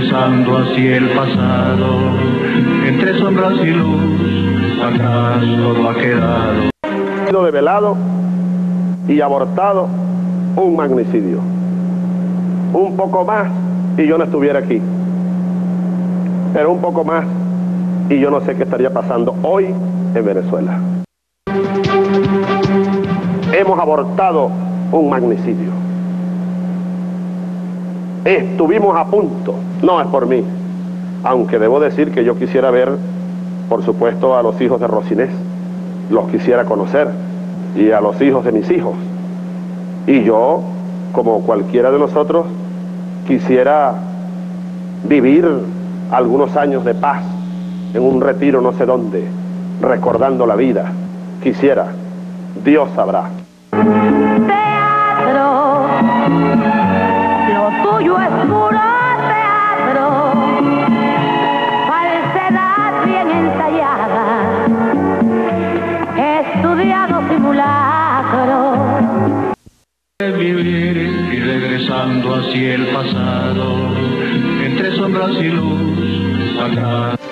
regresando hacia el pasado, entre sombras y luz, atrás todo ha quedado. Develado y abortado un magnicidio. Un poco más y yo no estuviera aquí. Pero un poco más y yo no sé qué estaría pasando hoy en Venezuela. Hemos abortado un magnicidio. Estuvimos a punto, no es por mí, aunque debo decir que yo quisiera ver, por supuesto, a los hijos de Rocinés, los quisiera conocer, y a los hijos de mis hijos. Y yo, como cualquiera de nosotros, quisiera vivir algunos años de paz en un retiro no sé dónde, recordando la vida. Quisiera, Dios sabrá. Teatro, lo tuyo es puro teatro, falsedad bien ensayada, estudiado simulacro. Vivir y regresando hacia el pasado, entre sombras y luz, atrás.